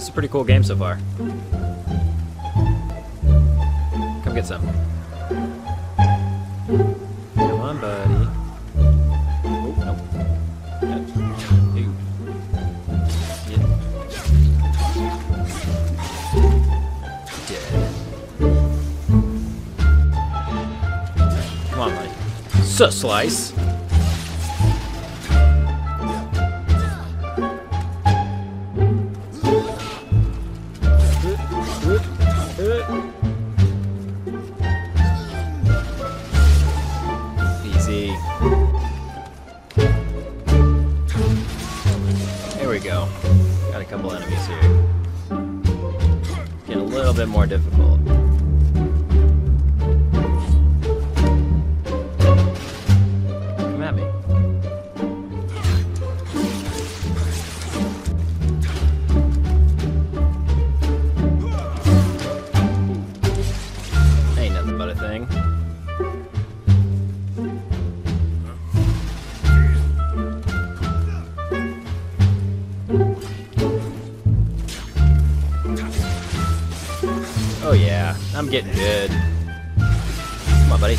This is a pretty cool game so far. Come get some. Come on, buddy. Oh, nope. Yeah. Dead. Come on, buddy. Slice. Easy. There we go. Got a couple enemies here. Getting a little bit more difficult. Come at me. Ain't nothing but a thing. Oh yeah, I'm getting good. Come on, buddy.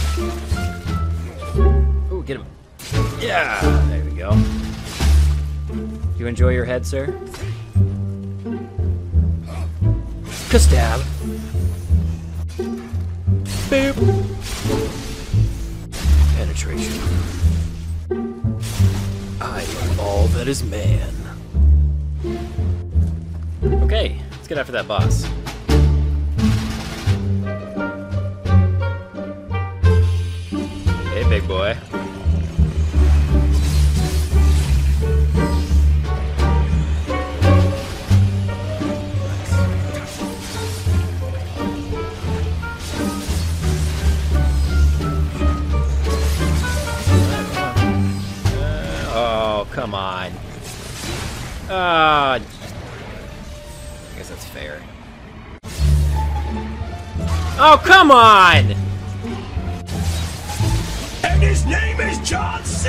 Ooh, get him. Yeah, there we go. Do you enjoy your head, sir? Stab. Boop. Penetration. I am all that is man. Okay, let's get after that boss. Hey, big boy. Oh, come on. I guess that's fair. Oh, come on! And his name is John C.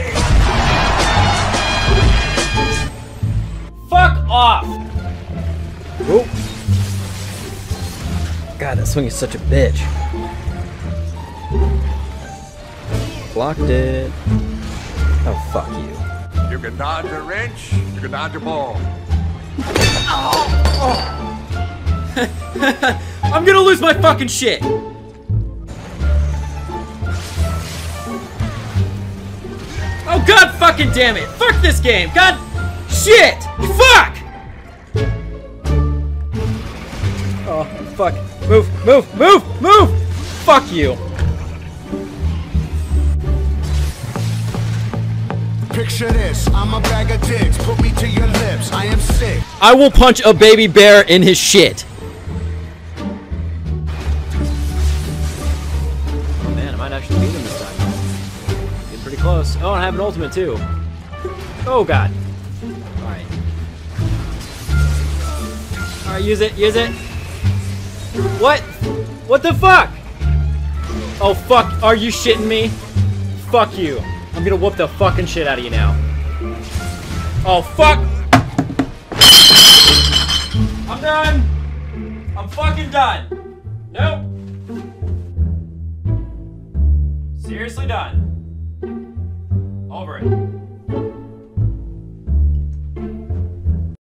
Fuck off! Oh. God, that swing is such a bitch. Blocked it. Oh, fuck you. You can dodge a wrench, you can dodge a ball. I'm gonna lose my fucking shit! Oh, god fucking damn it! Fuck this game! God shit! Fuck! Oh, fuck. Move, move, move, move! Fuck you. Picture this, I'm a bag of dicks, put me to your lips, I am sick. I will punch a baby bear in his shit. Oh man, I might actually beat him this time. Getting pretty close. Oh, and I have an ultimate too. Oh god. Alright. Alright, use it, use it. What? What the fuck? Oh fuck, are you shitting me? Fuck you. I'm gonna whoop the fucking shit out of you now. Oh, fuck! I'm done! I'm fucking done! Nope! Seriously done. Over it.